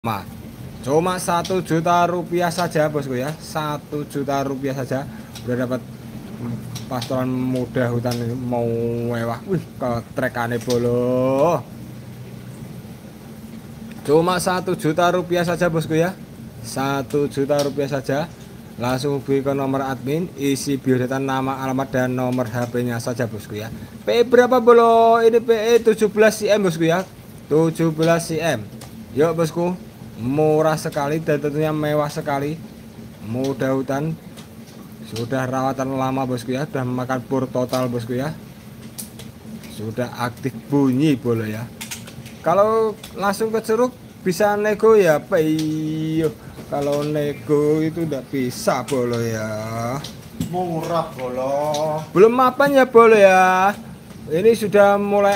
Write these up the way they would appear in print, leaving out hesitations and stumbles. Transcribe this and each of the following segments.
Ma, cuma 1 juta rupiah saja bosku ya, 1 juta rupiah saja udah dapat pastoran muda hutan ini mau mewah. Wih, ketrekane bolo. Cuma 1 juta rupiah saja bosku ya, 1 juta rupiah saja. Langsung hubungi ke nomor admin, isi biodata, nama, alamat, dan nomor HP-nya saja bosku ya. PE berapa bolo? Ini PE 17 cm bosku ya, 17 cm. Yuk bosku, murah sekali dan tentunya mewah sekali. Muda hutan, sudah rawatan lama bosku ya, sudah makan pur total bosku ya, sudah aktif bunyi bolo ya. Kalau langsung ke Curug bisa nego ya Pak. Kalau nego itu udah bisa bolo ya. Murah bolo. Belum mapan ya bolo ya. Ini sudah mulai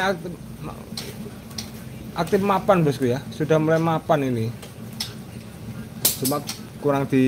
aktif mapan bosku ya. Sudah mulai mapan ini. Cuma kurang di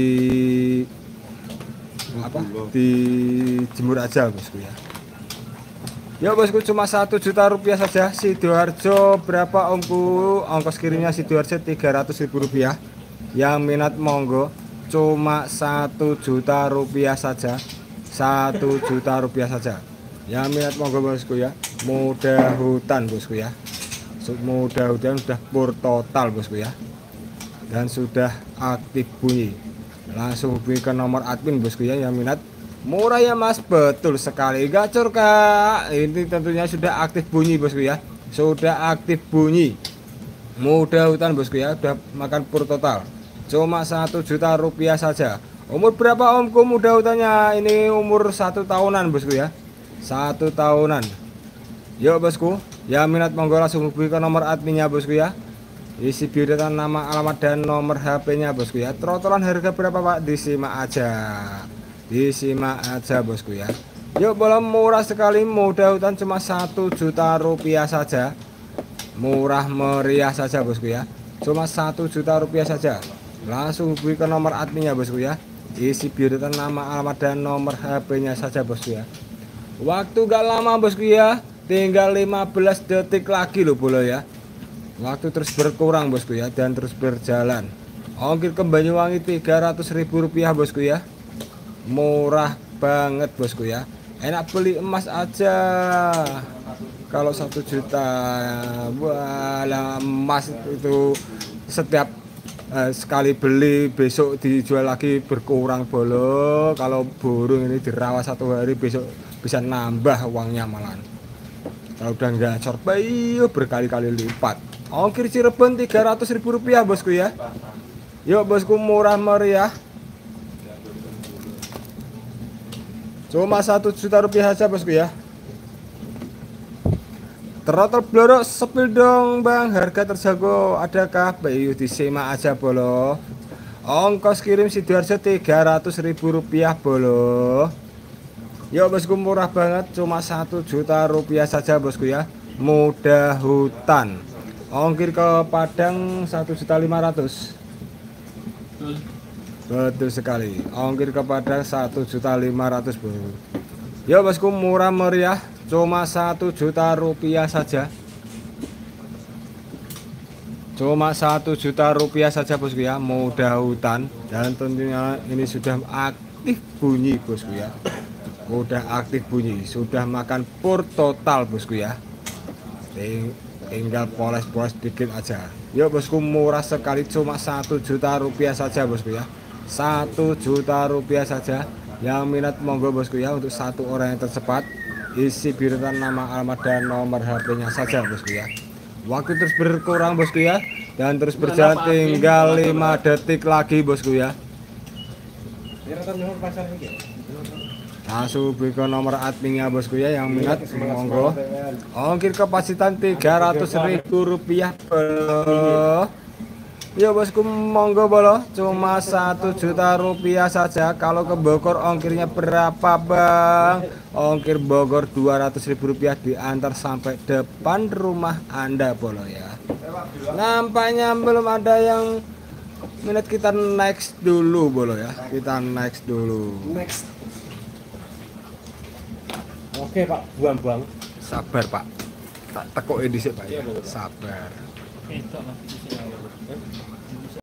apa? Dijemur aja bosku ya. Ya bosku, cuma 1 juta rupiah saja. Sidoarjo berapa omku? Ongkos kirimnya Sidoarjo 300.000 rupiah. Yang minat monggo, cuma 1 juta rupiah saja, 1 juta rupiah saja. Yang minat monggo bosku ya. Muda hutan bosku ya, muda hutan sudah pur total bosku ya, dan sudah aktif bunyi. Langsung hubungi ke nomor admin bosku ya yang minat. Murah ya mas, betul sekali, gacor kak. Ini tentunya sudah aktif bunyi bosku ya, sudah aktif bunyi. Muda hutan bosku ya, sudah makan pur total. Cuma 1 juta rupiah saja. Umur berapa omku muda hutannya? Ini umur 1 tahunan bosku ya, 1 tahunan. Yuk bosku, yang minat monggo langsung hubungi ke nomor adminnya bosku ya. Isi biodata, nama, alamat, dan nomor HP-nya bosku ya. Trotolan harga berapa pak? Disimak aja, disimak aja bosku ya. Yuk boleh, murah sekali, muda hutan cuma 1 juta rupiah saja. Murah meriah saja bosku ya, cuma 1 juta rupiah saja. Langsung hubungi ke nomor adminnya bosku ya. Isi biodata, nama, alamat, dan nomor HP-nya saja bosku ya. Waktu gak lama bosku ya, tinggal 15 detik lagi loh bolo ya. Waktu terus berkurang bosku ya, dan terus berjalan. Ongkir ke Banyuwangi 300.000 rupiah bosku ya. Murah banget bosku ya. Enak beli emas aja. Kalau 1 juta, wah emas itu setiap sekali beli besok dijual lagi berkurang bolo. Kalau burung ini dirawat 1 hari besok bisa nambah uangnya malahan. Kalau udah gacor bayu berkali-kali lipat. Ongkir Cirebon 300.000 rupiah bosku ya. Yuk bosku, murah meriah, cuma 1 juta rupiah saja bosku ya. Trotol blorok sepil dong bang, harga terjangkau adakah? Bayu disimak aja bolo. Ongkos kirim Sidoarjo 300.000 rupiah bolo. Yuk bosku, murah banget, cuma 1 juta rupiah saja bosku ya. Muda hutan. Ongkir ke Padang 1.500.000. Betul sekali. Ongkir ke Padang 1.500.000 bosku. Yuk bosku, murah meriah, cuma 1 juta rupiah saja. Cuma 1 juta rupiah saja bosku ya. Muda hutan, dan tentunya ini sudah aktif bunyi bosku ya. Udah aktif bunyi, sudah makan pur total bosku ya. Tinggal poles-poles dikit aja. Yuk bosku, murah sekali, cuma 1 juta rupiah saja bosku ya. 1 juta rupiah saja. Yang minat monggo bosku ya, untuk 1 orang yang tercepat. Isi biodata, nama, alamat, dan nomor HP-nya saja bosku ya. Waktu terus berkurang bosku ya, dan terus berjalan, tinggal 5 detik lagi bosku ya. Langsung hubungi ke nomor adminnya bosku ya yang minat monggo. Ongkir ke Pacitan 300.000 rupiah bolo. Yo bosku, monggo bolo, cuma 1 juta rupiah saja. Kalau ke Bogor ongkirnya berapa bang? Ongkir Bogor 200.000 rupiah, diantar sampai depan rumah anda bolo ya. Nampaknya belum ada yang minat, kita next dulu bolo ya. Kita next dulu. Next. Oke pak, buang-buang. Sabar pak, tak tekokin dhisik pak ya. Sabar. Itu lah.